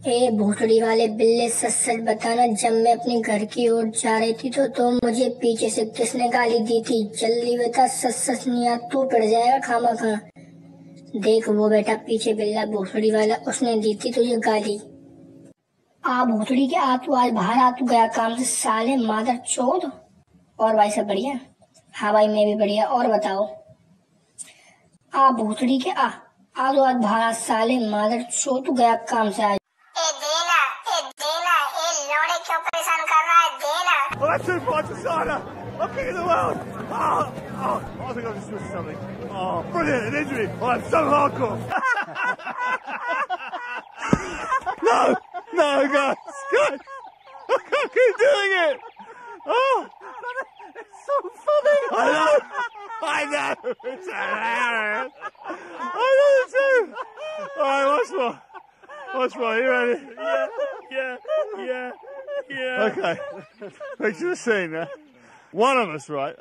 ए भोसड़ी वाले बिल्ले, सच सच बताना, जब मैं अपने घर की ओर जा रही थी तो मुझे पीछे से किसने गाली दी थी? जल्दी बता, सच सच नहीं यार, तू पड़ जाएगा खामा खा। देख वो बेटा पीछे बिल्ला भोसड़ी वाला, उसने दी थी तुझे गाली। आ भोसड़ी के आ, तू आज बाहर आ, तू गया काम से साले मादर चोद। और भाई सब बढ़िया? हाँ भाई मैं भी बढ़िया। और बताओ? आ भोसड़ी के आ, तो आज बाहर आ साले मादर चोद, तू गया काम से आज। लौड़े क्यों परेशान कर रहा है? देना। Well, that's too much, Asana. I'm king of the world. I think I've just missed something. Oh, brilliant, an injury. I'm so hardcore. No, guys. I can't keep doing it. Oh, it's so funny. I know. It's hilarious. I know too. All right, watch more. You ready? Yeah. Okay. Picture the scene there. One of us, right?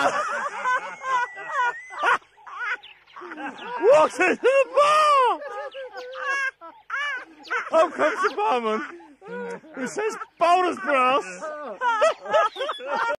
Walks into the bar! Up comes the barman, who says bold as brass.